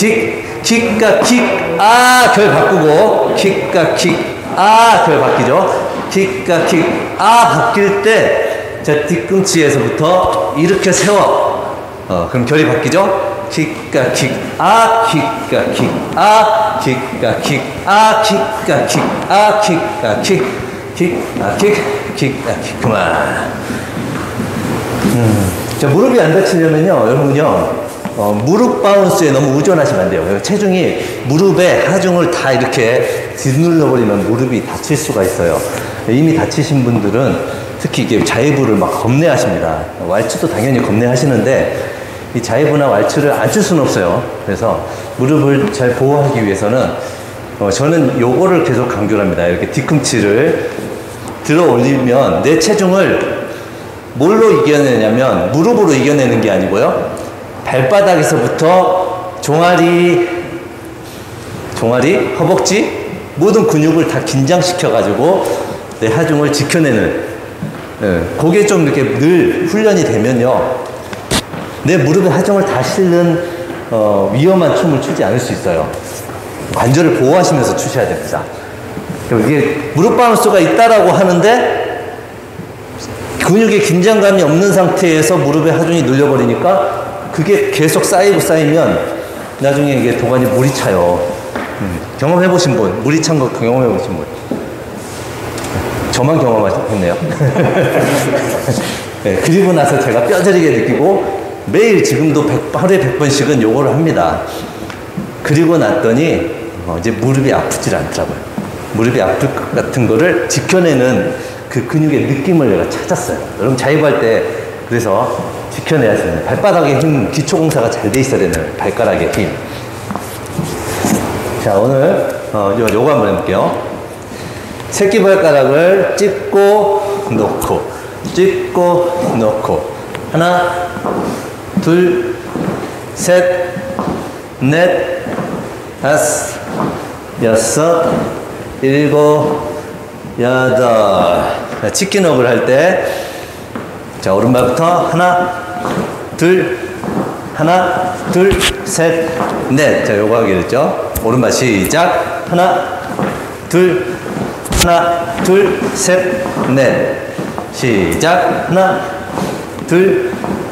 킥과 킥, 결 바꾸고, 킥과 킥, 결 바뀌죠. 킥과 킥, 바뀔 때, 자, 뒤꿈치에서부터 이렇게 세워. 그럼 결이 바뀌죠? 킥과 킥, 킥과 킥, 킥과 킥, 킥과 킥, 킥과 킥, 킥과 킥, 킥과 킥, 그만. 자, 무릎이 안 다치려면요, 여러분요, 무릎 바운스에 너무 의존하시면 안 돼요. 체중이 무릎에 하중을 다 이렇게 짓눌러버리면 무릎이 다칠 수가 있어요. 이미 다치신 분들은 특히 이게 자이브를 막 겁내하십니다. 왈츠도 당연히 겁내하시는데 이 자이브나 왈츠를 안 쓸 수는 없어요. 그래서 무릎을 잘 보호하기 위해서는 저는 요거를 계속 강조를 합니다. 이렇게 뒤꿈치를 들어 올리면 내 체중을 뭘로 이겨내냐면 무릎으로 이겨내는 게 아니고요. 발바닥에서부터 종아리, 허벅지 모든 근육을 다 긴장시켜가지고 내 하중을 지켜내는, 그게 좀 이렇게 늘 훈련이 되면요. 내 무릎에 하중을 다 실는 위험한 춤을 추지 않을 수 있어요. 관절을 보호하시면서 추셔야 됩니다. 이게 무릎 바운스가 있다라고 하는데 근육에 긴장감이 없는 상태에서 무릎에 하중이 눌려버리니까 그게 계속 쌓이면 나중에 이게 도관이 물이 차요. 경험해보신 분, 물이 찬 거 경험해보신 분. 저만 경험하셨네요. 네, 그리고 나서 제가 뼈저리게 느끼고 매일 지금도 하루에 100번씩은 요거를 합니다. 그리고 났더니 이제 무릎이 아프질 않더라고요. 무릎이 아플 것 같은 거를 지켜내는 그 근육의 느낌을 내가 찾았어요. 여러분 자이브할 때 그래서 지켜내야 되는 발바닥의 힘, 기초공사가 잘 돼 있어야 되는 발가락의 힘. 자, 오늘 요거 한번 해볼게요. 새끼발가락을 찝고 놓고 하나, 둘, 셋, 넷, 다섯, 여섯, 일곱, 여덟. 자, 치킨업을 할 때, 자, 오른발부터 하나, 둘, 셋, 넷. 자, 요거 하게 됐죠? 오른발 시작. 하나, 둘, 셋, 넷. 시작. 하나, 둘,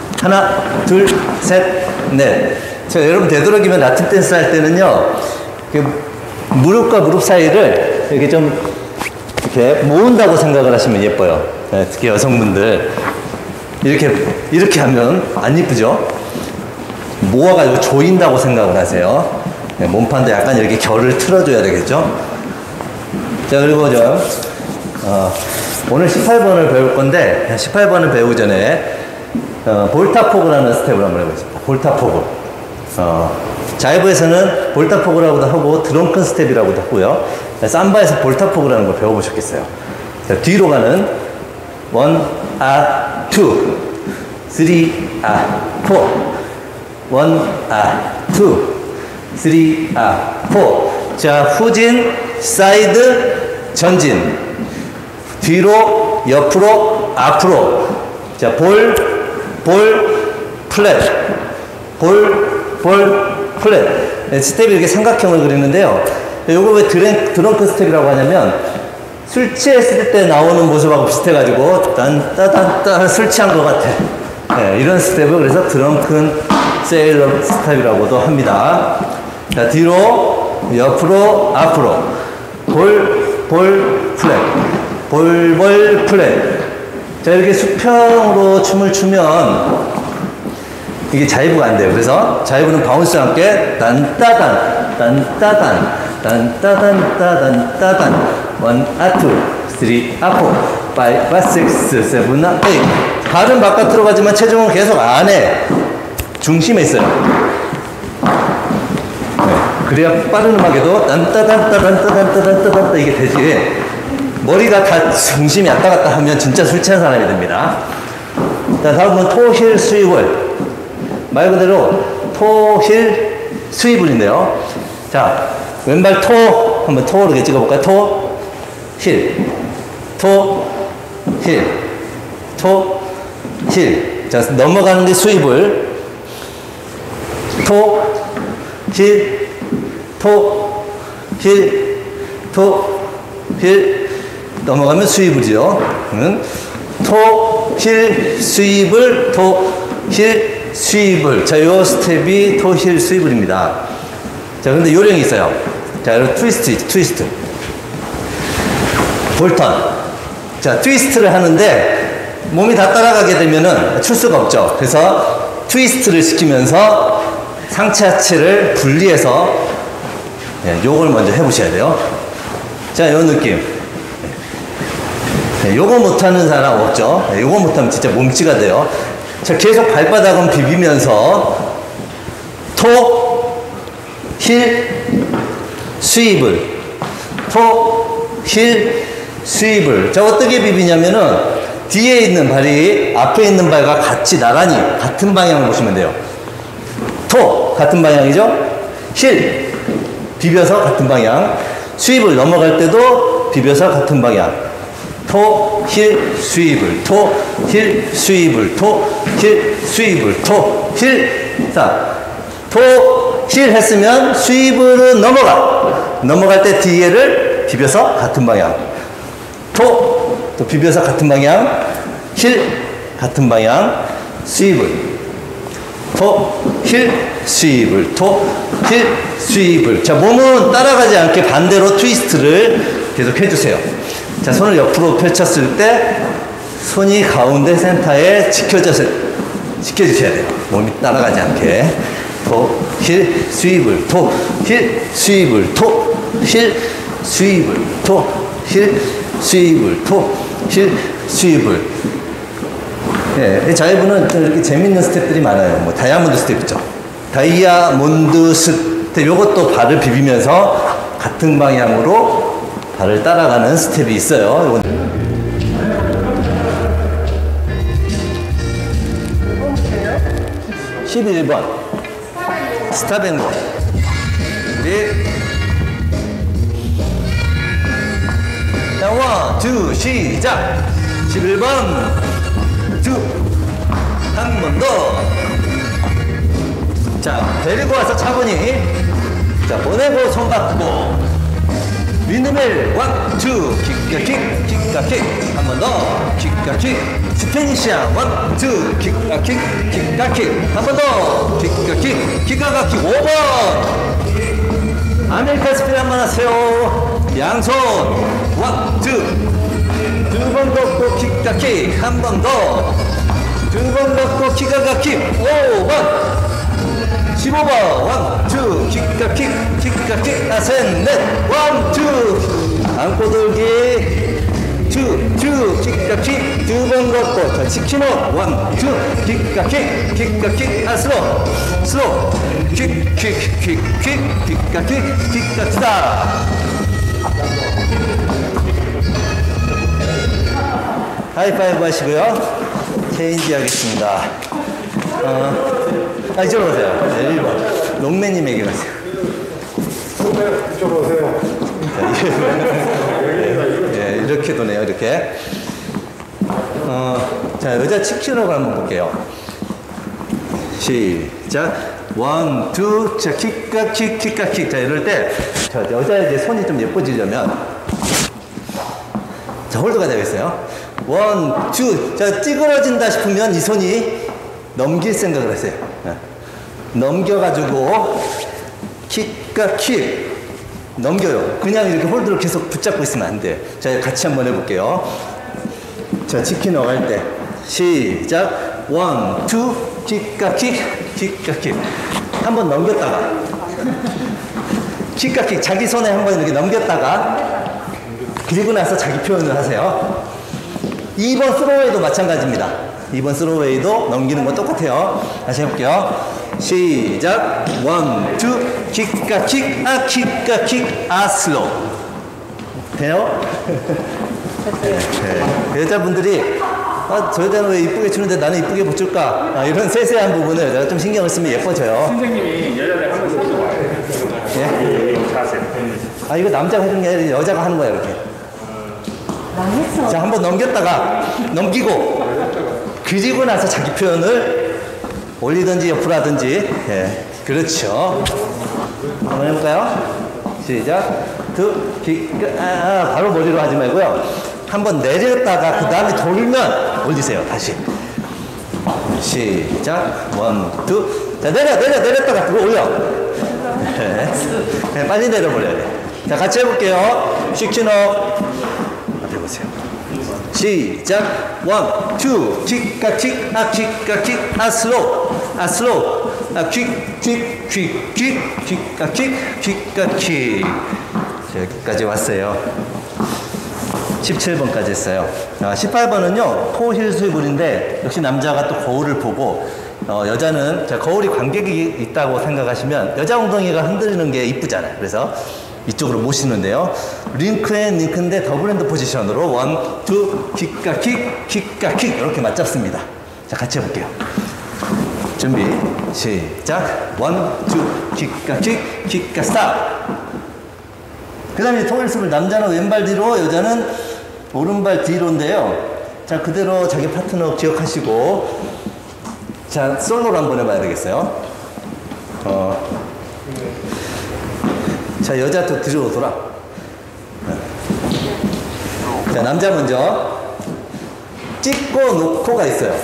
셋, 넷. 자, 여러분 되도록이면 라틴 댄스 할 때는요, 무릎과 무릎 사이를 이렇게 좀 이렇게 모은다고 생각을 하시면 예뻐요. 네, 특히 여성분들 이렇게 하면 안 예쁘죠? 모아가지고 조인다고 생각을 하세요. 네, 몸판도 약간 이렇게 결을 틀어줘야 되겠죠? 자, 그리고 오늘 18번을 배울 건데 18번을 배우기 전에 볼타포그라는 스텝을 한번 해보겠습니다. 볼타포그. 자이브에서는 볼타포그라고도 하고 드렁큰 스텝이라고도 하고요. 삼바에서 볼타포그라는 걸 배워보셨겠어요. 자, 뒤로 가는 1, 2, 3, 4 1, 2, 3, 4. 자, 후진, 사이드, 전진. 뒤로, 옆으로, 앞으로. 자, 볼, 플랫. 플랫. 네, 스텝이 이렇게 삼각형을 그리는데요. 요거 왜 드렁큰 스텝이라고 하냐면, 술 취했을 때 나오는 모습하고 비슷해가지고, 딴따단따 술 취한 것 같아. 네, 이런 스텝을 그래서 드렁큰 세일러 스텝이라고도 합니다. 자, 뒤로, 옆으로, 앞으로. 플랫. 플랫. 자, 이렇게 수평으로 춤을 추면, 이게 자이브가 안 돼요. 그래서 자이브는 바운스와 함께 딴따단 1, 2, 3, 4, 5, 6, 7, 8. 발은 바깥으로 가지만 체중은 계속 안에 중심에 있어요. 네. 그래야 빠른 음악에도 딴따단따단따단따단따단따 이게 되지. 머리가 다 중심이 왔다 갔다 하면 진짜 술 취한 사람이 됩니다. 자, 다음은 토힐 스위블. 말 그대로 토힐 스위블인데요. 자, 왼발 한번 토로 이렇게 찍어볼까요? 힐. 자, 넘어가는 게 스위블. 힐, 토, 힐, 토, 힐. 넘어가면 스위블이죠. 토, 힐, 스위블, 토, 힐, 스위블. 자, 요 스텝이 토, 힐, 스위블입니다. 자, 근데 요령이 있어요. 자, 여러분, 트위스트. 볼턴. 자, 트위스트를 하는데 몸이 다 따라가게 되면은 출 수가 없죠. 그래서 트위스트를 시키면서 상체 하체를 분리해서 요걸 먼저 해보셔야 돼요. 자, 요 느낌. 요거 못하는 사람 없죠. 요거 못하면 진짜 몸치가 돼요. 자, 계속 발바닥은 비비면서 토, 힐, 스위블, 토, 힐, 스위블. 자, 어떻게 비비냐면은 뒤에 있는 발이 앞에 있는 발과 같이 나란히 같은 방향을 보시면 돼요. 토, 같은 방향이죠. 힐, 비벼서 같은 방향. 스위블 넘어갈 때도 비벼서 같은 방향. 토, 힐, 스위블, 토, 힐, 스위블, 토, 힐, 스위블, 토, 힐. 자, 토, 힐 했으면 스위블은 넘어갈 때 뒤에를 비벼서 같은 방향. 토, 또 비벼서 같은 방향. 힐, 같은 방향. 스위블, 토, 힐, 스위블, 토, 힐, 스위블. 자, 몸은 따라가지 않게 반대로 트위스트를 계속 해주세요. 자, 손을 옆으로 펼쳤을 때 손이 가운데 센터에 지켜주셔야 돼요. 몸이 따라가지 않게. 토, 힐, 스위블, 토, 힐, 스위블, 토, 힐, 스위블, 토, 힐, 스위블, 토, 힐, 스위블. 예, 자이브는 이렇게 재밌는 스텝들이 많아요. 뭐 다이아몬드 스텝 있죠. 다이아몬드 스텝. 요것도 발을 비비면서 같은 방향으로 발을 따라가는 스텝이 있어요. 11번 스타뱅고. 우리 자, 원, 투, 시작. 11번 투. 한 번 더. 자, 데리고 와서 차분히. 자, 보내고 손 바꾸고. 윈드밀, 원, 투, 킥과 킥, 킥과 킥. 한 번 더. 킥과 킥. 스페니시안, 원, 투, 킥과 킥, 킥과 킥. 한 번 더. 킥과 킥, 킥과 킥. 5번. 아메리칸 스피드 한번 하세요. 양손, 원, 투. 두 번 걷고 킥과 킥. 한 번 더. 두 번 걷고 킥과 킥. 5번. 15번, 원, 투, 킥과 킥, 킥과 킥, 셋, 넷, 원, 투, 안고 돌기, 투, 킥과 킥, 두 번 걷고, 자, 치킨호, 원, 투, 킥과 킥, 킥과 킥, 슬로우, 킥, 킥과 킥, 킥과 킥다. 하이파이브 하시고요. 체인지 하겠습니다. 이쪽으로 오세요. 네, 1번. 롱맨님에게 가세요. 이쪽으로 오세요. 네, 이렇게 도네요, 이렇게. 자, 여자 치킨으로 한번 볼게요. 시작. 원, 투, 자, 킥과 킥, 킥과 킥. 자, 이럴 때, 자, 여자의 이제 손이 좀 예뻐지려면, 자, 홀드가 되겠어요. 원, 투. 자, 찌그러진다 싶으면 이 손이 넘길 생각을 하세요. 넘겨가지고 킥과 킥 넘겨요. 그냥 이렇게 홀드를 계속 붙잡고 있으면 안 돼. 자, 같이 한번 해볼게요. 자, 치킨 넣어갈 때 시작. 원, 투, 킥과 킥, 킥과 킥. 한번 넘겼다가 킥과 킥 자기 손에 한번 이렇게 넘겼다가 그리고 나서 자기 표현을 하세요. 2번 스로우웨이도 마찬가지입니다. 2번 스로우웨이도 넘기는 거 똑같아요. 다시 해볼게요. 시작. 원, 투, 킥과 킥, 킥과 킥, 슬로우. 돼요? 네. 여자분들이 저 여자는 왜 이쁘게 추는데 나는 이쁘게 못 출까? 이런 세세한 부분을 내가 좀 신경을 쓰면 예뻐져요. 선생님이 여자들 한번 써도 봐요. 예? 자세. 이거 남자가 해주는 게 아니라 여자가 하는 거야, 이렇게. 자, 한번 넘기고 그리고 나서 자기 표현을 올리든지 옆으로 하든지, 예. 그렇죠. 한번 해볼까요? 시작. 바로 머리로 하지 말고요. 한번 내렸다가 그 다음에 돌면 올리세요. 다시. 시작. 원, 투. 자, 내렸다가 그거 올려. 네, 빨리 내려버려야 돼. 자, 같이 해볼게요. 씩신업. 앞에 보세요. 시작. 원, 투. 킥, 슬로우. 킥. 여기까지 왔어요. 17번까지 했어요. 18번은요, 토힐 스위블인데, 역시 남자가 또 거울을 보고, 여자는, 거울이 관객이 있다고 생각하시면, 여자 엉덩이가 흔들리는 게 이쁘잖아요. 그래서 이쪽으로 모시는데요. 링크인데 더블핸드 포지션으로 원, 투, 킥, 이렇게 맞잡습니다. 자, 같이 해볼게요. 준비, 시작. 원, 투, 킥, 스탑. 그 다음에 토일스를 남자는 왼발 뒤로, 여자는 오른발 뒤로인데요. 자, 그대로 자기 파트너 기억하시고, 자, 솔로로 한번 해봐야 되겠어요. 자, 여자 또 뒤로 돌아. 자, 남자 먼저. 찍고 놓고가 있어요.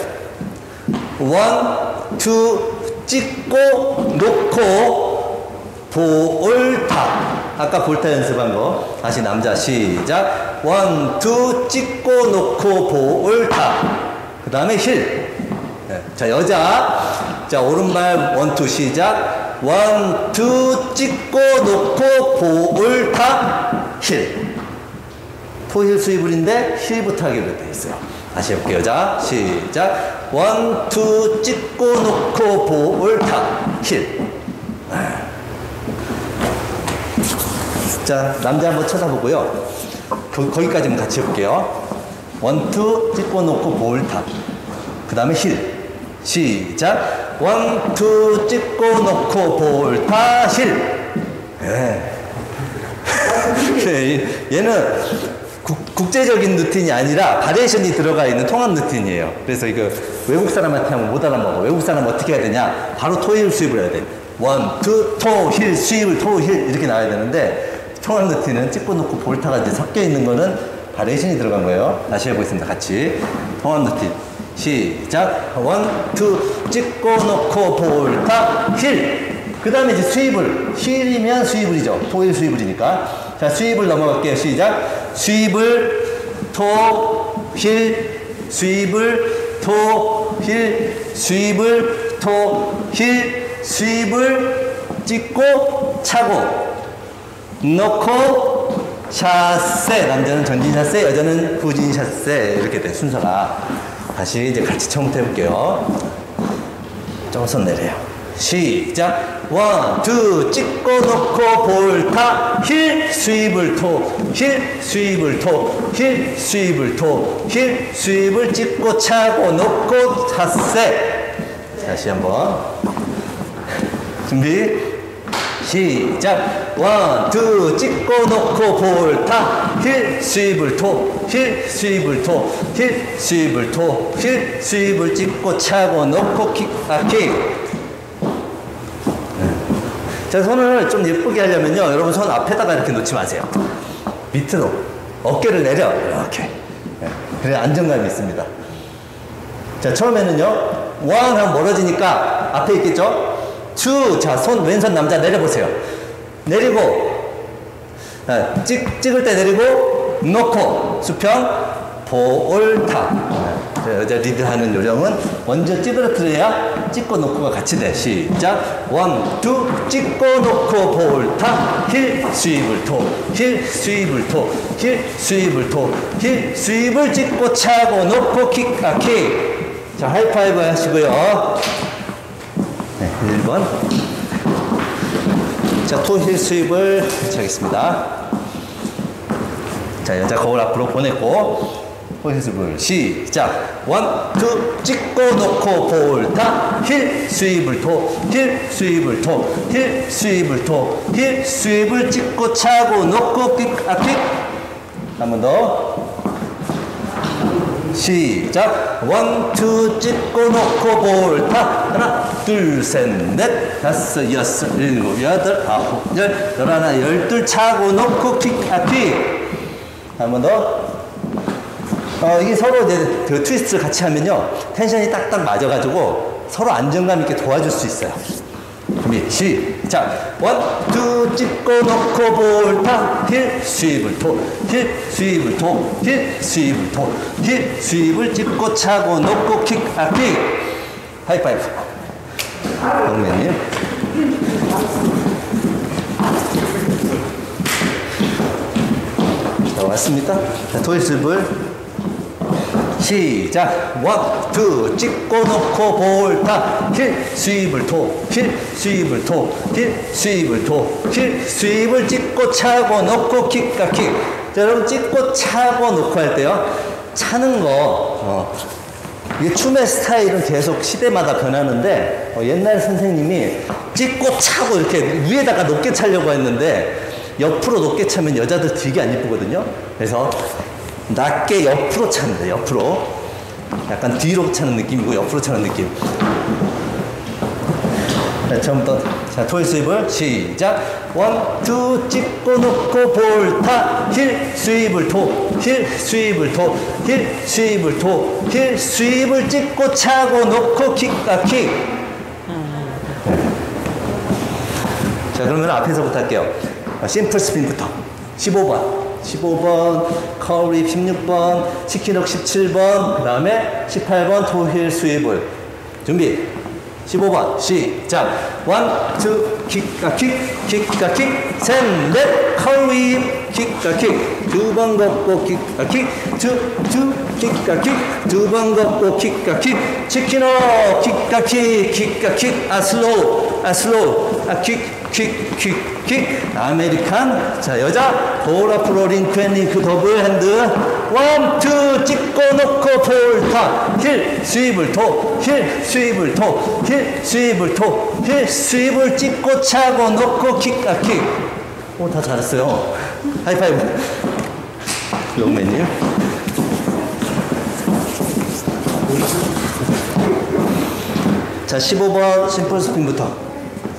원, 투, 찍고 놓고 볼타. 아까 볼타 연습한 거. 다시 남자 시작. 원, 투, 찍고 놓고 볼타. 그 다음에 힐. 네. 자, 여자. 자, 오른발 원, 투 시작. 원, 투, 찍고 놓고 볼타. 힐. 토힐 스위블인데 힐부터 하기로 되어 있어요. 다시 해볼게요. 여자 시작. 원, 투, 찍고 놓고 볼타. 힐. 자, 남자 한번 쳐다보고요. 거기까지만 같이 해볼게요. 원, 투, 찍고 놓고 볼타. 그 다음에 힐. 시작. 원, 투, 찍고 놓고 볼타. 힐. 네. 얘는 국제적인 루틴이 아니라 바리에이션이 들어가 있는 통합 루틴이에요. 그래서 이거 외국 사람한테 하면 못 알아먹어. 외국 사람 어떻게 해야 되냐? 바로 토힐 스윕을 해야 돼. 원, 투, 토, 힐, 스윕을 토, 힐 이렇게 나와야 되는데 통합 루틴은 찍고 놓고 볼타가 이제 섞여 있는 거는 바리에이션이 들어간 거예요. 다시 해보겠습니다. 같이. 통합 루틴. 시작. 원, 투, 찍고 놓고 볼타, 힐. 그 다음에 이제 스윕을. 힐이면 스윕을이죠. 토힐 스윕을이니까. 자, 스윕을 넘어갈게요. 시작. 스윕을, 토, 힐, 스윕을, 토, 힐, 스윕을, 토, 힐, 스윕을 찍고 차고 넣고 샷세. 남자는 전진 샷세, 여자는 후진 샷세. 이렇게 된 순서가. 다시 이제 같이 처음부터 해볼게요. 조금 내려요. 시작. 원, 투, 찍고 놓고 볼타, 힐, 스윕을 토, 힐, 스윕을 토, 힐, 스윕을 토, 힐, 스윕을 찍고 차고 놓고 샷세. 다시 한번. 준비. 시작. 원, 투, 찍고 놓고 볼타, 힐, 스윕을 토, 힐, 스윕을 토, 힐, 스윕을 토, 힐, 스윕을 찍고 차고 놓고 킥. 자, 손을 좀 예쁘게 하려면요, 여러분 손 앞에다가 이렇게 놓지 마세요. 밑으로. 어깨를 내려. 이렇게. 그래, 안정감이 있습니다. 자, 처음에는요, 원 하면 멀어지니까 앞에 있겠죠? 투. 자, 왼손 남자 내려보세요. 내리고, 찍을 때 내리고, 놓고, 수평, 볼타. 여자 리드하는 요령은 먼저 찌그러뜨려야 찍고 놓고가 같이 돼. 시작. 원, 투, 찍고 놓고 볼타, 힐, 스윕을 토, 힐, 스윕을 토, 힐, 스윕을 토, 힐, 스윕을 찍고 차고 놓고 킥. 자, 하이파이브 하시고요. 네, 1번. 자, 토, 힐, 스윕을 하겠습니다. 자, 여자 거울 앞으로 보내고 포인트를 시작. 원, 투, 찍고 놓고 볼타, 힐, 스윕을 토, 힐, 스윕을 토, 힐, 스윕을 토, 힐, 스윕을 찍고 차고 놓고 킥. 한 번 더. 시작. 원, 투, 찍고 놓고 볼타. 하나, 둘, 셋, 넷, 다섯, 여섯, 일곱, 여덟, 아홉, 열, 열하나, 열둘, 차고 놓고 킥, 킥. 한 번 더. 이게 서로 이제 그 트위스트를 같이 하면요. 텐션이 딱딱 맞아가지고 서로 안정감 있게 도와줄 수 있어요. 준비, 시작. 원, 투, 찍고 놓고 볼타. 힐, 스윕을 토. 힐, 스윕을 토. 힐, 스윕을 토. 힐, 스윕을 찍고 차고 놓고 킥, 킥. 하이파이브. 영매님. 자, 왔습니까? 자, 토이스블. 시작. 원, 투, 찍고 놓고 볼타. 힐, 스윕을 토. 힐, 스윕을 토. 힐, 스윕을 토. 힐, 스윕을 찍고 차고 놓고 킥과 킥. 자, 여러분 찍고 차고 놓고 할 때요. 차는 거, 이게 춤의 스타일은 계속 시대마다 변하는데, 옛날 선생님이 찍고 차고 이렇게 위에다가 높게 차려고 했는데, 옆으로 높게 차면 여자들 되게 안 이쁘거든요. 그래서 낮게 옆으로 차면 돼요. 옆으로. 약간 뒤로 차는 느낌이고 옆으로 차는 느낌. 자, 처음부터. 자, 토이스윕을 시작. 원, 투, 찍고 놓고 볼타. 힐, 스윕을 토. 힐, 스윕을 토. 힐, 스윕을 토. 힐, 스윕을 찍고 차고 놓고 킥과 킥. 자, 그러면 앞에서부터 할게요. 심플 스핀부터. 15번. 15번, 커리 16번, 치킨록 17번, 그 다음에 18번 토힐 스윕을. 준비. 15번 시작. 원, 투, 킥과 킥, 킥과 킥, 셋, 넷, 커리 킥과 킥, 두 번 걷고 킥과 킥, 투, 킥과 킥, 두 번 걷고 킥과 킥, 치킨록 킥과 킥, 킥과 킥, 슬로우, 킥, 아메리칸. 자, 여자 볼 앞으로 링크 앤 링크 더블 핸드. 원, 투, 찍고 놓고 볼타. 힐, 스윕을 토. 힐, 스윕을 토. 힐, 스윕을 토. 힐, 스윕을 찍고 차고 놓고 킥과 킥. 오, 다 잘했어요. 하이파이브. 영매님. 자, 15번 심플 스핀부터.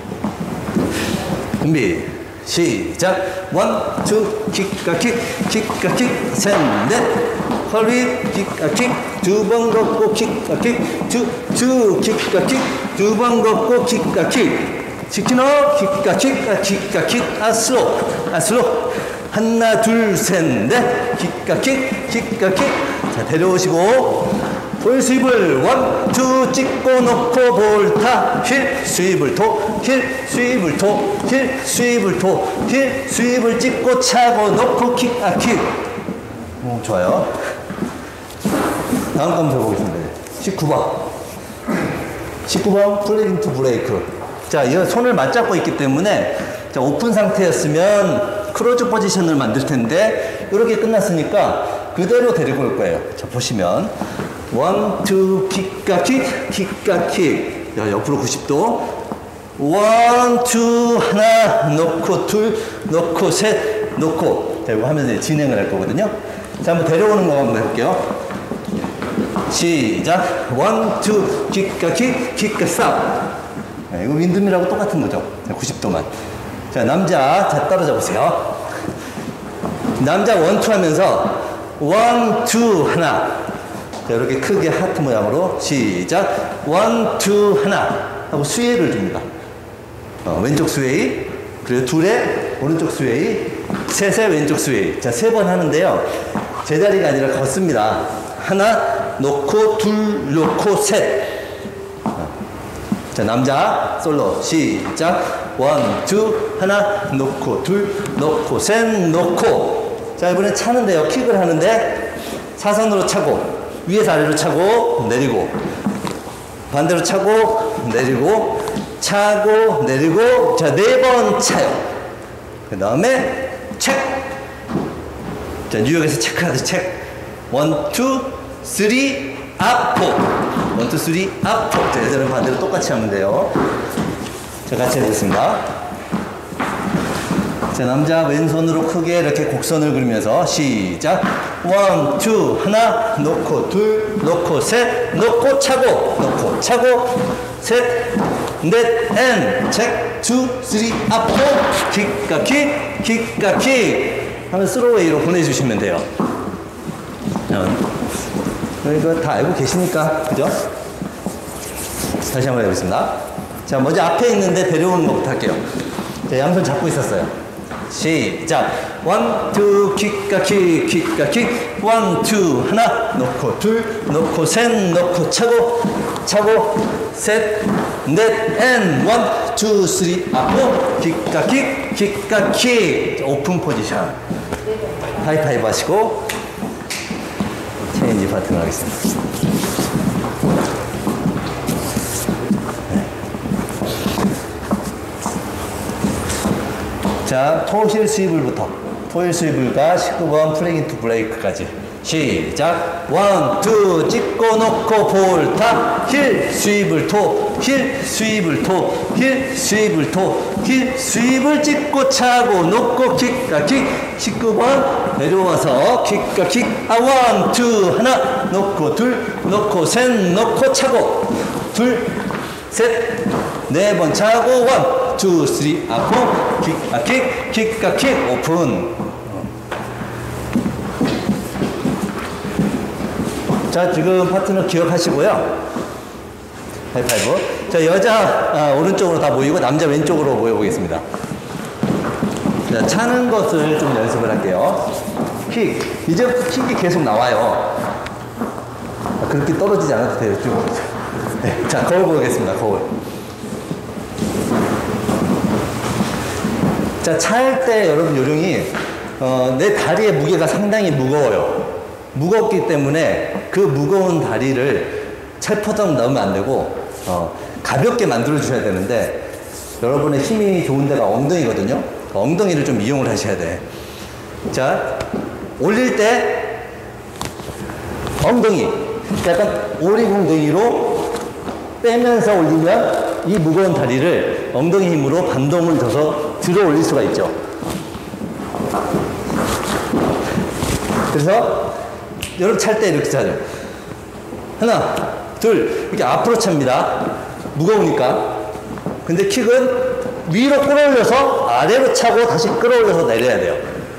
준비 시작. 원, 투, 킥과 킥, 킥과 킥, 셋, 넷, 허리 킥과 킥, 두 번 걷고 킥과 킥, 투, 킥과 킥, 두 번 걷고 킥과 킥, 치킨업 킥과 킥과 킥과 킥, 슬로우. 하나, 둘, 셋, 넷, 킥과 킥, 킥과 킥. 자, 데려오시고 토이스윕을 원, 투, 찍고 놓고 볼타. 힐, 스윕을 토. 힐, 스윕을 토. 힐, 스윕을 토. 힐, 스윕을 찍고 차고 놓고 킥, 킥. 오, 좋아요. 다음 거 한번 해보겠습니다. 19번 플레잉 투 브레이크. 자, 이 손을 맞잡고 있기 때문에, 자, 오픈 상태였으면 크로즈 포지션을 만들 텐데 이렇게 끝났으니까 그대로 데리고 올 거예요. 자, 보시면 원, 투, 킥과 킥, 킥과 킥. 자, 옆으로 90도. 원, 투, 하나, 놓고, 둘, 놓고, 셋, 놓고. 자, 이거 하면서 이제 진행을 할 거거든요. 자, 한번 데려오는 거 한번 해볼게요. 시작. 원, 투, 킥과 킥, 킥과 스탑. 네, 이거 윈드밀하고 똑같은 거죠. 90도만. 자, 남자, 자, 떨어져 보세요. 남자 원, 투 하면서 원, 투, 하나. 자, 이렇게 크게 하트 모양으로 시작. 원, 투, 하나 하고 스웨이를 줍니다. 왼쪽 스웨이, 그리고 둘에 오른쪽 스웨이, 셋에 왼쪽 스웨이. 자, 3번 하는데요. 제자리가 아니라 걷습니다. 하나 놓고, 둘 놓고, 셋. 자, 남자 솔로 시작. 원, 투, 하나 놓고, 둘 놓고, 셋 놓고. 자, 이번엔 차는데요. 킥을 하는데 사선으로 차고, 위에서 아래로 차고 내리고, 반대로 차고 내리고, 차고 내리고. 자, 4번 차요. 그 다음에 체크. 자, 뉴욕에서 체크하듯이 체크. 1, 2, 3 앞포. 1, 2, 3 앞포. 자, 얘들은 반대로 똑같이 하면 돼요. 자, 같이 해보겠습니다. 자, 자, 남자 왼손으로 크게 이렇게 곡선을 그리면서 시작. 원, 투, 하나, 놓고, 둘, 놓고, 셋, 놓고, 차고, 놓고, 차고, 셋, 넷, 앤, 책, 투, 쓰리, 앞으로, 킥과 킥, 킥과 킥. 하면 스로웨이로 보내주시면 돼요. 이거 다 알고 계시니까, 그죠? 다시 한번 해보겠습니다. 자, 먼저 앞에 있는데 데려오는 것부터 할게요. 자, 양손 잡고 있었어요. 시작. 원, 투, 킥과 킥, 킥과 킥. 원, 투, 하나, 놓고, 둘, 놓고, 셋, 놓고, 차고, 차고, 셋, 넷, 앤, 원, 투, 쓰리, 앞으로, 킥과 킥, 킥과 킥. 오픈 포지션. 하이파이브 하시고, 체인지 파트너 하겠습니다. 자, 토실 스위블부터. 토일 스위블과 19번 플래그 인투 브레이크까지. 시작. 원, 투, 찍고 놓고 볼타. 힐, 스위블 토. 힐, 스위블 토. 힐, 스위블 토. 힐, 스위블 찍고 차고 놓고 킥과 킥. 19번 내려와서 킥과 킥. 아, 원, 투, 하나. 놓고 둘, 놓고 셋, 놓고 차고. 둘, 셋, 네 번 차고 원, 투, 쓰리, 앞으로 킥과 킥, 킥과 킥, 오픈. 자, 지금 파트너 기억하시고요. 하이파이브. 자, 여자 오른쪽으로 다 모이고 남자 왼쪽으로 모여보겠습니다. 자, 차는 것을 좀 연습을 할게요. 킥. 이제부터 킥이 계속 나와요. 그렇게 떨어지지 않아도 돼요. 쭉. 네. 자, 거울 보겠습니다. 거울. 자, 차일 때 여러분 요령이 내 다리의 무게가 상당히 무거워요. 무겁기 때문에 그 무거운 다리를 찰퍼덕 넣으면 안 되고 가볍게 만들어 주셔야 되는데 여러분의 힘이 좋은 데가 엉덩이거든요. 엉덩이를 좀 이용을 하셔야 돼. 자, 올릴 때 엉덩이 약간 오리궁덩이로 빼면서 올리면 이 무거운 다리를 엉덩이 힘으로 반동을 줘서 들어 올릴 수가 있죠. 그래서 여러분 찰 때 이렇게 차죠. 하나, 둘, 이렇게 앞으로 찹니다. 무거우니까. 근데 킥은 위로 끌어올려서 아래로 차고 다시 끌어올려서 내려야 돼요.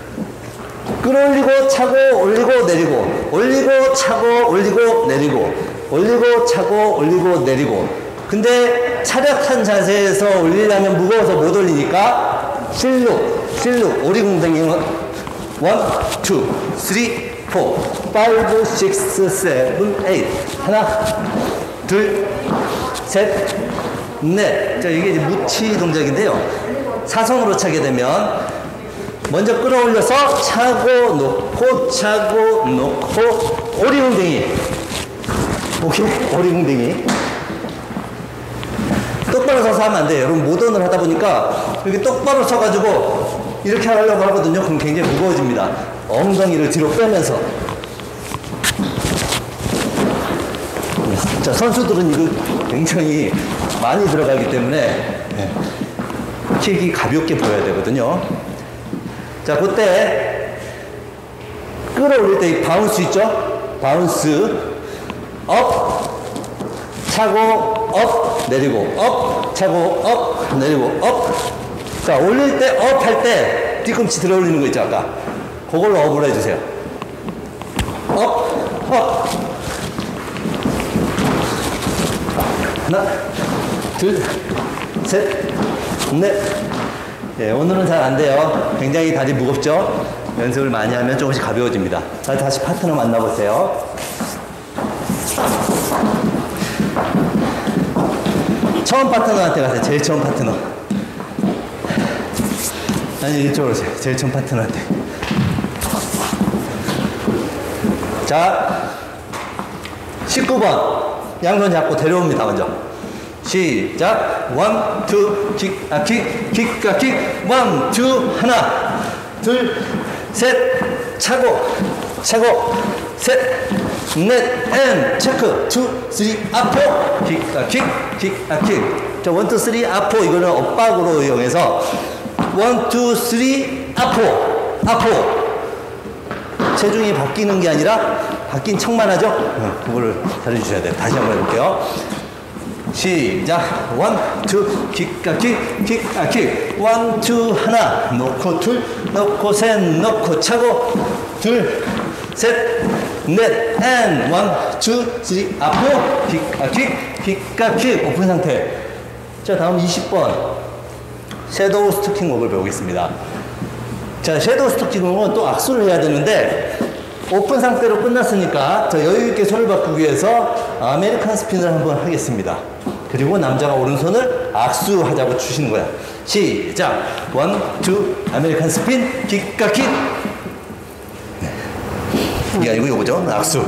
끌어올리고 차고 올리고 내리고 올리고 차고 올리고 내리고 올리고 차고 올리고 내리고. 근데 차렷한 자세에서 올리려면 무거워서 못 올리니까 실룩 오리궁뎅이는 1, 2, 3, 4, 5, 6, 7, 8 하나 둘 셋 넷. 자, 이게 이제 무치 동작인데요. 사선으로 차게 되면 먼저 끌어올려서 차고 놓고 차고 놓고 오리궁뎅이. 오케이? 오리궁뎅이. 똑바로 서서 하면 안 돼요. 여러분 모던을 하다 보니까 이렇게 똑바로 서가지고 이렇게 하려고 하거든요. 그럼 굉장히 무거워집니다. 엉덩이를 뒤로 빼면서. 자, 선수들은 이거 굉장히 많이 들어가기 때문에 킥이 가볍게 보여야 되거든요. 자, 그때 끌어올릴 때 이 바운스 있죠? 바운스 업 차고 업 내리고 업 차고 업 내리고 업. 자, 올릴 때 업 할 때 뒤꿈치 들어 올리는 거 있죠 아까. 그걸로 업을 해주세요. 업 하나 둘 셋 넷. 네, 오늘은 잘 안 돼요. 굉장히 다리 무겁죠? 연습을 많이 하면 조금씩 가벼워집니다. 자, 다시 파트너 만나보세요. 처음 파트너한테 가세요. 제일 처음 파트너. 아니, 이쪽으로 오세요. 제일 처음 파트너한테. 자, 19번. 양손 잡고 데려옵니다, 먼저. 시작. 원, 투, 킥, 킥과 킥. 원, 투, 하나, 둘, 셋, 차고, 셋, 넷, 앤, 체크, 투, 쓰리, 앞으로, 킥과 킥, 킥과 킥. 자, 원, 투, 쓰리, 앞으로 이거는 엇박으로 이용해서 원, 투, 쓰리, 아포. 아포. 체중이 바뀌는 게 아니라 바뀐 척만 하죠? 그거를 잘해주셔야 돼요. 다시 한번 해볼게요. 시작. 원, 투, 킥과 킥, 킥과 킥. 원, 투, 하나. 놓고 둘, 놓고 셋, 놓고 차고. 둘, 셋, 넷, 앤. 원, 투, 쓰리, 앞으로. 킥과 킥, 킥과 킥. 오픈 상태. 자, 다음 20번. 섀도우 스토킹 웍을 배우겠습니다. 자, 섀도우 스토킹 웍은 또 악수를 해야 되는데, 오픈 상태로 끝났으니까 저 여유있게 손을 바꾸기 위해서 아메리칸 스핀을 한번 하겠습니다. 그리고 남자가 오른손을 악수하자고 주시는 거야. 시작. 원, 투, 아메리칸 스핀, 킥과 킥. 네. 이게 아니고 요거죠. 악수.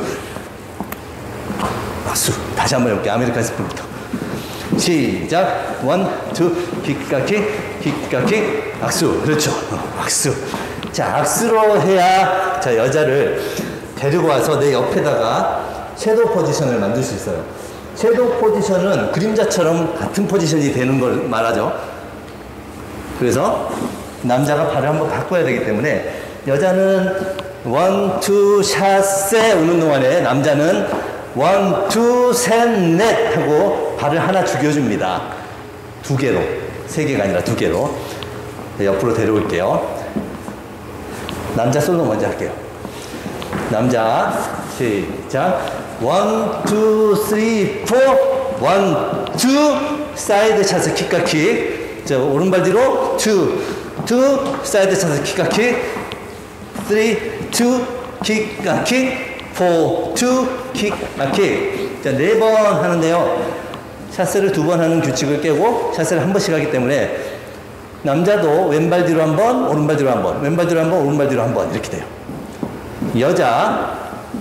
악수. 다시 한번 해볼게요. 아메리칸 스핀부터. 시작. 원, 투, 킥과 킥, 킥과 킥. 악수. 그렇죠. 악수. 자, 악수로 해야 자, 여자를 데리고 와서 내 옆에다가 섀도우 포지션을 만들 수 있어요. 섀도우 포지션은 그림자처럼 같은 포지션이 되는 걸 말하죠. 그래서 남자가 발을 한번 바꿔야 되기 때문에 여자는 원, 투, 샷세 오는 동안에 남자는 원, 투, 셋, 넷 하고 발을 하나 죽여줍니다. 두 개로. 세 개가 아니라 두 개로. 네, 옆으로 데려올게요. 남자 솔로 먼저 할게요. 남자 시작. 원, 투, 쓰리, 포. 원, 투, 사이드 차스 킥과 킥. 자, 오른발 뒤로 투, 사이드 차스 킥과 킥. 쓰리, 투, 킥과 킥. 포, 투, 킥과 킥. 자, 4번 하는데요. 샷스를 2번 하는 규칙을 깨고 샷스를 한 번씩 하기 때문에 남자도 왼발 뒤로 한 번, 오른발 뒤로 한 번, 왼발 뒤로 한 번, 오른발 뒤로 한 번 이렇게 돼요. 여자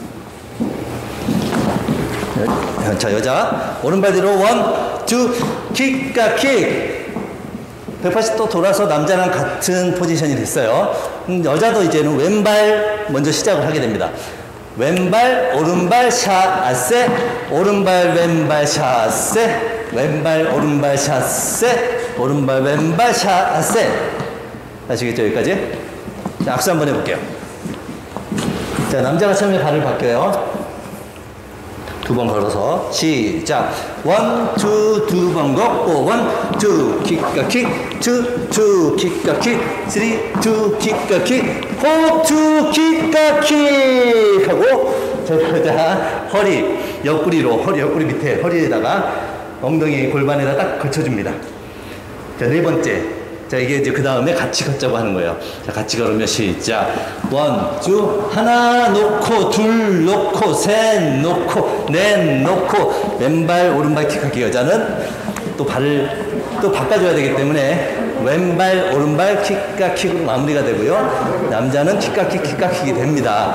자, 여자 오른발 뒤로 원, 투, 킥과 킥. 180도 돌아서 남자랑 같은 포지션이 됐어요. 여자도 이제는 왼발 먼저 시작을 하게 됩니다. 왼발, 오른발, 샷세, 오른발, 왼발, 샷세, 왼발, 오른발, 샷세, 오른발, 왼발, 샷세. 아시겠죠? 여기까지? 자, 악수 한번 해볼게요. 자, 남자가 처음에 발을 바뀌어요. 2번 걸어서 시작. 원, 투, 2번 걷고 원, 투, 킥과 킥, 투, 킥과 킥, 쓰리, 투, 킥과 킥, 포, 투, 킥과 킥 하고 저 여자 허리 옆구리로 허리 옆구리 밑에 허리에다가 엉덩이 골반에다 딱 걸쳐줍니다. 자, 4번째. 자, 이게 이제 그 다음에 같이 걷자고 하는 거예요. 자, 같이 걸으면 시작. 원, 투, 하나 놓고, 둘 놓고, 셋 놓고, 넷 놓고, 왼발, 오른발 킥하기. 여자는 또 발을 또 바꿔줘야 되기 때문에 왼발, 오른발 킥과 킥으로 마무리가 되고요. 남자는 킥과 킥, 킥과 킥이 됩니다.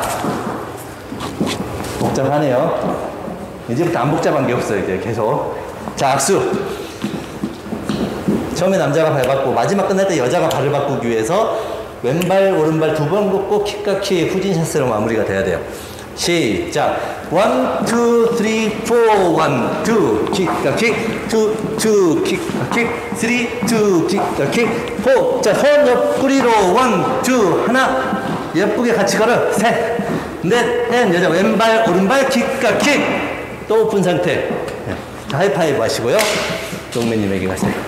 복잡하네요. 이제부터 안 복잡한 게 없어요. 이제 계속. 자, 악수. 처음에 남자가 발 바꾸고 마지막 끝날 때 여자가 발을 바꾸기 위해서 왼발 오른발 2번 걷고 킥과 킥 후진 샷으로 마무리가 돼야 돼요. 시작. 원, 투, 쓰리, 포. 원, 투, 킥과 킥. 투, 킥과 킥. 쓰리, 투, 킥과 킥. 포. 자, 손 옆구리로 원, 투, 하나. 예쁘게 같이 걸어. 셋, 넷, 앤. 여자 왼발 오른발 킥과 킥. 또 오픈 상태. 자, 하이파이브 하시고요. 동매님에게 가세요.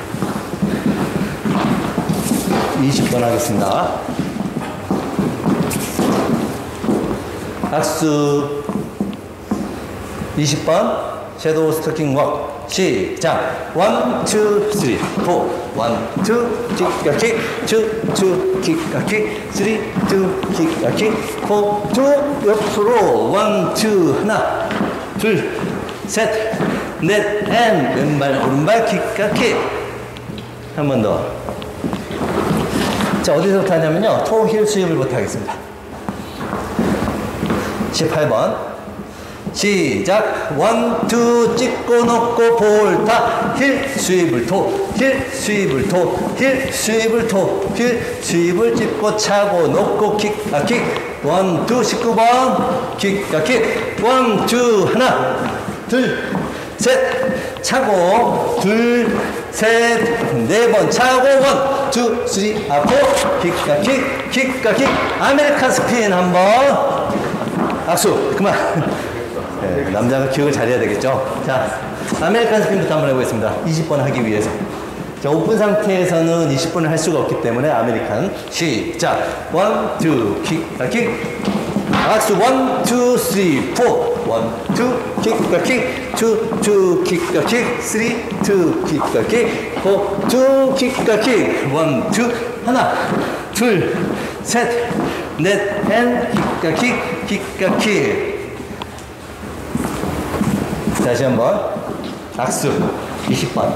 20번 하겠습니다. 악수. 20번 섀도우 스토킹 웍 시작. 원, 투, 쓰리, 포. 원, 투, 킥과 킥. 투, 킥과 킥. 쓰리, 투, 킥과 킥. 포, 투, 옆으로. 원, 투, 하나, 둘, 셋, 넷, 앤. 왼발, 오른발 킥과 킥. 한 번 더. 자, 어디서부터 하냐면요. 토, 힐, 스윕을부터 하겠습니다. 18번. 시작. 원, 투, 찍고 놓고 볼타. 힐, 스윕을 토. 힐, 스윕을 토. 힐, 스윕을 토. 힐, 스윕을 찍고 차고 놓고 킥, 아, 킥. 원, 투, 19번. 킥, 아, 킥. 원, 투, 하나, 둘, 셋. 차고. 둘, 셋, 네 번 차고, 원, 투, 쓰리, 아포, 킥과 킥, 킥과 킥, 아메리칸 스핀 한 번. 악수, 그만. 네, 남자가 기억을 잘해야 되겠죠? 자, 아메리칸 스핀부터 한번 해보겠습니다. 20번 하기 위해서. 자, 오픈 상태에서는 20분을 할 수가 없기 때문에 아메리칸. 시작. 원, 투, 킥과 킥. 악수, 원, 투, 쓰리, 포. 원, 투, 킥과 킥. 투, 투, 킥과 킥. 쓰리, 투, 킥과 킥. 포, 투, 킥과 킥. 원, 투. 하나, 둘, 셋, 넷, 앤, 킥과 킥, 킥과 킥. 다시 한번. 악수, 20번.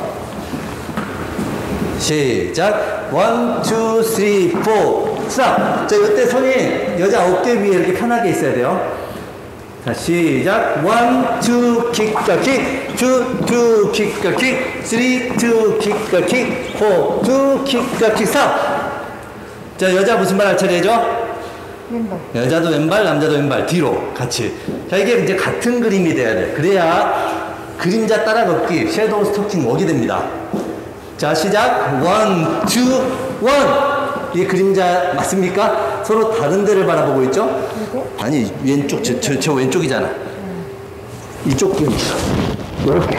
시작. 원, 투, 쓰리, 포. 스탑. 자, 이때 손이 여자 어깨 위에 이렇게 편하게 있어야 돼요. 자, 시작. 원, 투, 킥과 킥. 투, 투, 킥과 킥. 쓰리, 투, 킥과 킥. 포, 투, 킥과 킥. 스탑. 자, 여자 무슨 발 할 차례죠? 왼발. 여자도 왼발, 남자도 왼발. 뒤로 같이. 자, 이게 이제 같은 그림이 돼야 돼. 그래야 그림자 따라 걷기, 섀도우 스토킹 워기 됩니다. 자, 시작. 원, 투, 원. 이게 그림자 맞습니까? 서로 다른 데를 바라보고 있죠? 아니, 왼쪽, 저 왼쪽이잖아. 이쪽 그림. 이렇게.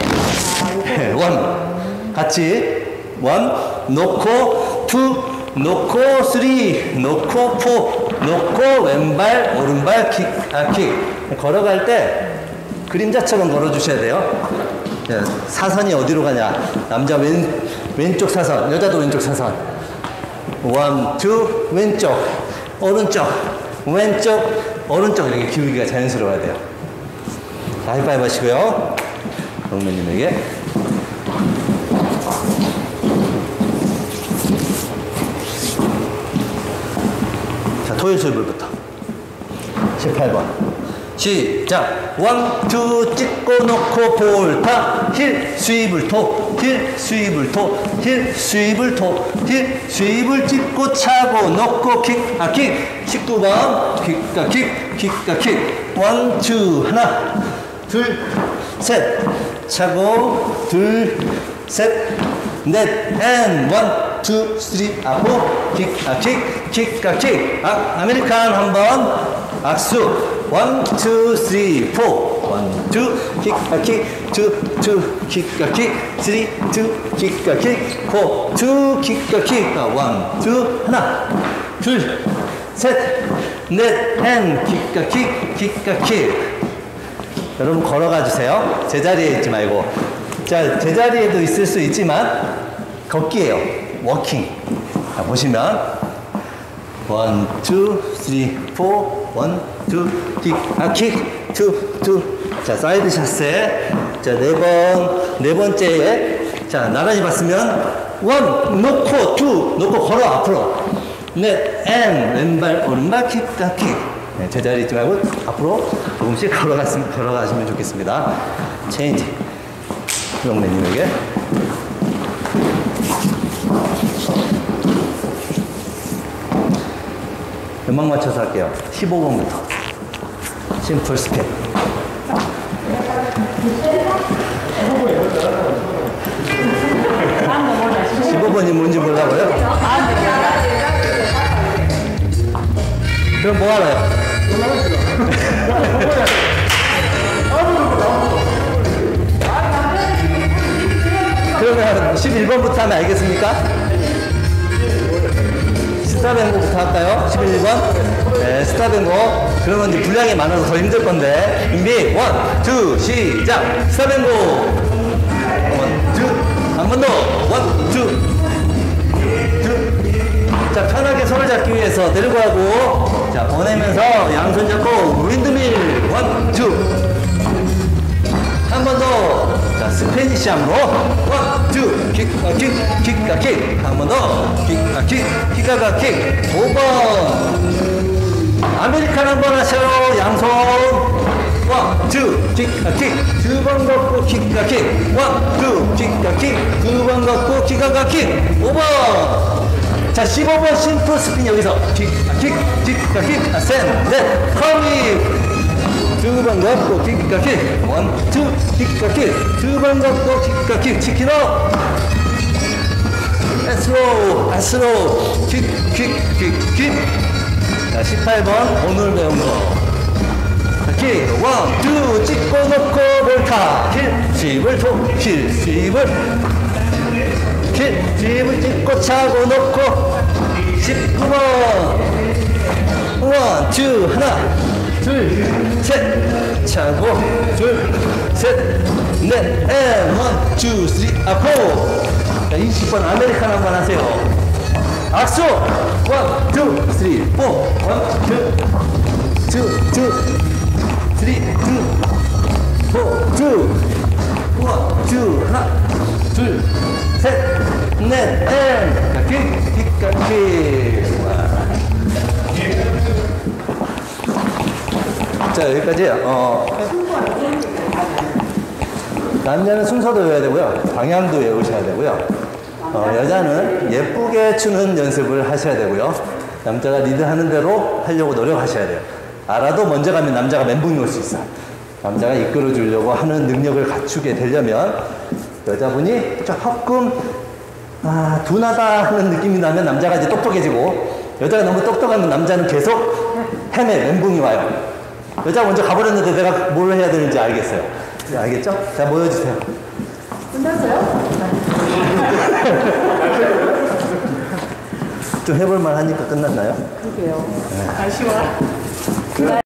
원. 같이. 원. 놓고, 투. 놓고, 쓰리. 놓고, 포. 놓고, 왼발, 오른발, 킥, 킥. 걸어갈 때 그림자처럼 걸어주셔야 돼요. 사선이 어디로 가냐? 남자 왼쪽 사선, 여자도 왼쪽 사선. 원, 투, 왼쪽, 오른쪽, 왼쪽, 오른쪽. 이렇게 기울기가 자연스러워야 돼요. 자, 하이파이브 하시고요. 동면님에게. 자, 토요일 수요일부터 18번. 시작. 원, 투, 찍고 놓고 볼타. 힐, 스윕을 토. 힐, 스윕을 토. 힐, 스윕을 토. 힐, 스윕을 찍고 차고 놓고 킥, 킥. 19번. 킥과 킥, 킥과 킥. 원, 투. 하나, 둘, 셋. 차고, 둘, 셋, 넷. 앤 원, 투, 쓰리, 아포. 킥, 킥, 킥과 킥. 아메리칸 한 번. 악수. 원, 투, 쓰리, 포. 원, 투, 킥과 킥. 투, 투, 킥과 킥. 쓰리, 투, 킥과 킥. 포, 투, 킥과 킥. 원, 투, 하나, 둘, 셋, 넷, 앤 킥과 킥, 킥과 킥. 여러분 걸어가 주세요. 제자리에 있지 말고. 자, 제자리에도 있을 수 있지만 걷기예요. 워킹. 자, 보시면 원, 투, 쓰리, 포. 원, 투, 킥, 킥, 투, 투. 자, 사이드 샷세. 자, 네 번째에. 자, 나란히 봤으면 원, 놓고, 투, 놓고 걸어 앞으로. 넷, 앤 왼발, 오른발, 킥, 킥. 네, 제자리 있지 말고 앞으로 조금씩 걸어가시면 좋겠습니다. 체인지. 영매님에게. 음악 맞춰서 할게요. 15번부터. 심플 스텝. 15번이 뭔지 몰라고요? 그럼 뭐 알아요? 그러면 11번부터 하면 알겠습니까? 스타뱅고부터 할까요? 11번? 네, 스타뱅고. 그러면 이제 분량이 많아서 더 힘들 건데. 준비, 원, 투, 시작! 스타뱅고! 원, 투, 한 번 더! 원, 투, 투. 자, 편하게 손을 잡기 위해서 내리고 하고, 자, 보내면서 양손 잡고, 윈드밀, 원, 투. 한 번 더. 자, 스페니쉬 암으로. 원, 투. 킥과 킥, 킥과 킥. 한 번 더. 킥과 킥, 킥과 킥. 5번. 아메리칸 한 번 하셔요. 양손. 원, 투. 킥과 킥. 두 번 걷고 킥과 킥. 원, 투. 킥과 킥. 두 번 걷고 킥과 킥. 5번. 자, 15번 심플 스핀 여기서. 킥과 킥, 킥과 킥. 셋, 넷. 커밍. 두 번 걷고 킥과 킥. 원, 투, 킥과 킥. 두 번 걷고 킥과 킥. 치킨업. 슬로우, 슬로우. 킥. 자, 18번 오늘 배운 거. 킥, 1, 2, 찍고 놓고 몰타. 힐, 힙을 찍고 차고 놓고. 19번. 1, 2, 하나, 둘, 셋. 차고, 둘, 셋, 넷, and 1, 2, 3, 4. 자, 20번 아메리칸 한번 하세요. 악수! 1, 2, 3, 4. 1, 2, 2, 3, 2, 4, 2. 1, 2, 하나, 둘, 셋, 넷, 앤. 킥. 자, 여기까지요. 남자는 순서도 외워야 되고요. 방향도 외우셔야 되고요. 여자는 예쁘게 추는 연습을 하셔야 되고요. 남자가 리드하는 대로 하려고 노력하셔야 돼요. 알아도 먼저 가면 남자가 멘붕이 올 수 있어요. 남자가 이끌어 주려고 하는 능력을 갖추게 되려면 여자분이 조금 둔하다 하는 느낌이 나면 남자가 이제 똑똑해지고, 여자가 너무 똑똑하면 남자는 계속 멘붕이 와요. 여자가 먼저 가버렸는데 내가 뭘 해야 되는지 알겠어요. 알겠죠? 자, 모여주세요. 끝났어요? 좀 해볼만 하니까 끝났나요? 그러게요. 아쉬워.